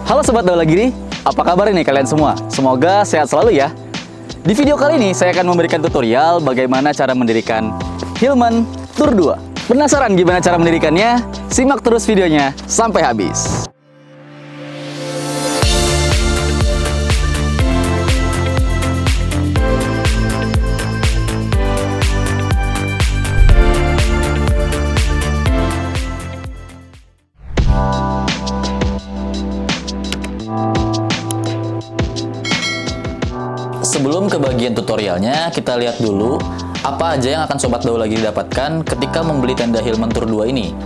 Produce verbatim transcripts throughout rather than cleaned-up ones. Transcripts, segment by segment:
Halo Sobat Daulagiri, apa kabar nih kalian semua? Semoga sehat selalu ya. Di video kali ini saya akan memberikan tutorial bagaimana cara mendirikan Hillman Tour dua. Penasaran gimana cara mendirikannya? Simak terus videonya sampai habis. Sebelum ke bagian tutorialnya, kita lihat dulu apa aja yang akan Sobat Daulagiri dapatkan ketika membeli tenda Hillman Tour dua ini.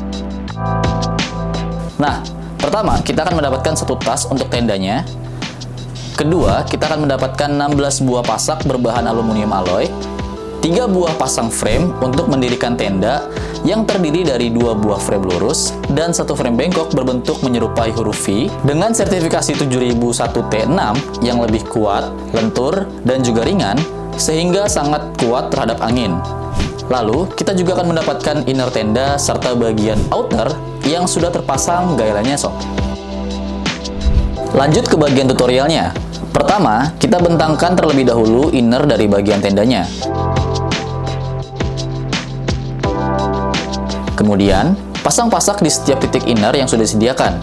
Nah, pertama kita akan mendapatkan satu tas untuk tendanya. Kedua, kita akan mendapatkan enam belas buah pasak berbahan aluminium alloy, tiga buah pasang frame untuk mendirikan tenda yang terdiri dari dua buah frame lurus dan satu frame bengkok berbentuk menyerupai huruf V dengan sertifikasi tujuh ribu satu T enam yang lebih kuat, lentur, dan juga ringan sehingga sangat kuat terhadap angin. Lalu, kita juga akan mendapatkan inner tenda serta bagian outer yang sudah terpasang gailannya sob. Lanjut ke bagian tutorialnya. Pertama, kita bentangkan terlebih dahulu inner dari bagian tendanya. Kemudian, pasang pasak di setiap titik inner yang sudah disediakan.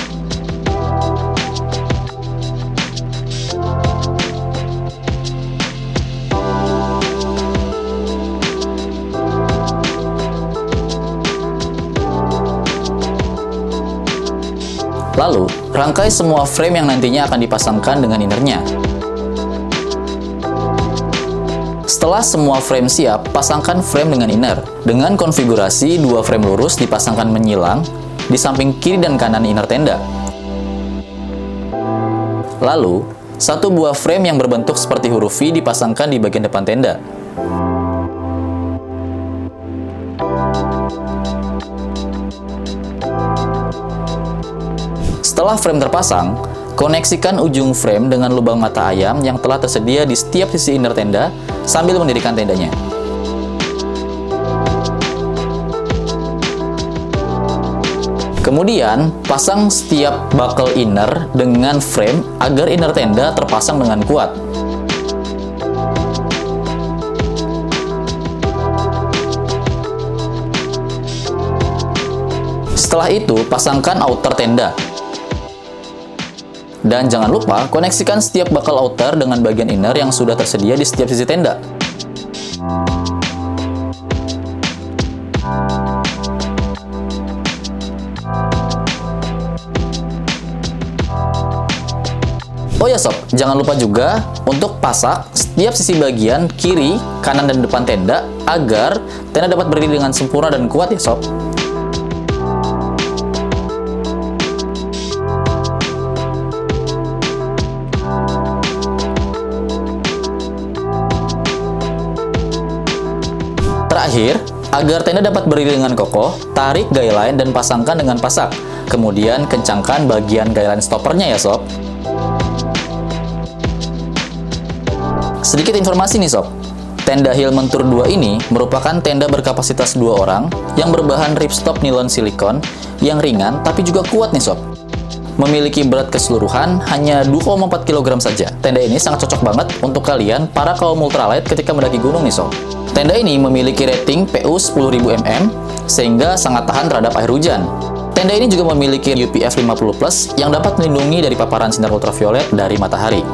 Lalu, rangkai semua frame yang nantinya akan dipasangkan dengan innernya. Setelah semua frame siap, pasangkan frame dengan inner. Dengan konfigurasi dua frame lurus dipasangkan menyilang di samping kiri dan kanan inner tenda. Lalu, satu buah frame yang berbentuk seperti huruf V dipasangkan di bagian depan tenda. Setelah frame terpasang, koneksikan ujung frame dengan lubang mata ayam yang telah tersedia di setiap sisi inner tenda sambil mendirikan tendanya. Kemudian, pasang setiap buckle inner dengan frame agar inner tenda terpasang dengan kuat. Setelah itu, pasangkan outer tenda. Dan jangan lupa, koneksikan setiap buckle outer dengan bagian inner yang sudah tersedia di setiap sisi tenda. Oh ya sob, jangan lupa juga untuk pasak setiap sisi bagian kiri, kanan, dan depan tenda agar tenda dapat berdiri dengan sempurna dan kuat ya sob. Terakhir, agar tenda dapat berdiri dengan kokoh, tarik gailine dan pasangkan dengan pasak. Kemudian kencangkan bagian gailine stoppernya ya sob. Sedikit informasi nih sob, tenda Hillman Tour dua ini merupakan tenda berkapasitas dua orang yang berbahan ripstop nilon silikon yang ringan tapi juga kuat nih sob. Memiliki berat keseluruhan hanya dua koma empat kilogram saja. Tenda ini sangat cocok banget untuk kalian para kaum ultralight ketika mendaki gunung nih sob. Tenda ini memiliki rating P U sepuluh ribu millimeter sehingga sangat tahan terhadap air hujan. Tenda ini juga memiliki U P F lima puluh plus yang dapat melindungi dari paparan sinar ultraviolet dari matahari.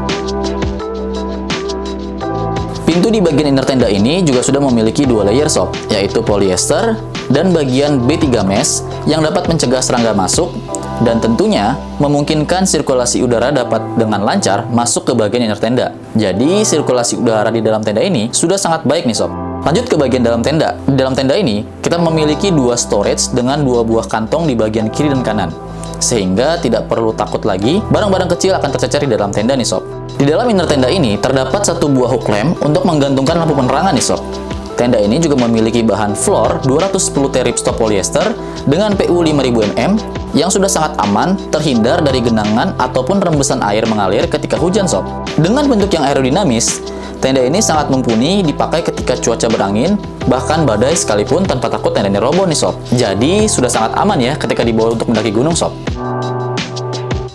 Pintu di bagian inner tenda ini juga sudah memiliki dua layer sob, yaitu polyester dan bagian B tiga mesh yang dapat mencegah serangga masuk dan tentunya memungkinkan sirkulasi udara dapat dengan lancar masuk ke bagian inner tenda. Jadi, sirkulasi udara di dalam tenda ini sudah sangat baik nih sob. Lanjut ke bagian dalam tenda. Di dalam tenda ini, kita memiliki dua storage dengan dua buah kantong di bagian kiri dan kanan. Sehingga tidak perlu takut lagi barang-barang kecil akan tercecer di dalam tenda nih sob. Di dalam inner tenda ini terdapat satu buah hook lamp untuk menggantungkan lampu penerangan nih sob. Tenda ini juga memiliki bahan floor dua ratus sepuluh T ripstop polyester dengan P U lima ribu millimeter yang sudah sangat aman, terhindar dari genangan ataupun rembesan air mengalir ketika hujan sob. Dengan bentuk yang aerodinamis, tenda ini sangat mumpuni dipakai ketika cuaca berangin, bahkan badai sekalipun tanpa takut tendanya roboh nih sob. Jadi sudah sangat aman ya ketika dibawa untuk mendaki gunung sob.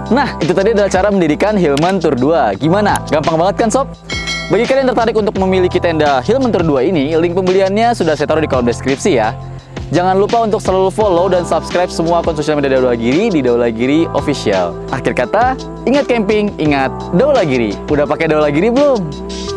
Nah, itu tadi adalah cara mendirikan Hillman Tour dua. Gimana? Gampang banget kan, Sob? Bagi kalian yang tertarik untuk memiliki tenda Hillman Tour dua ini, link pembeliannya sudah saya taruh di kolom deskripsi ya. Jangan lupa untuk selalu follow dan subscribe semua akun sosial media Daulagiri di Daulagiri Official. Akhir kata, ingat camping, ingat Daulagiri. Udah pakai Daulagiri belum?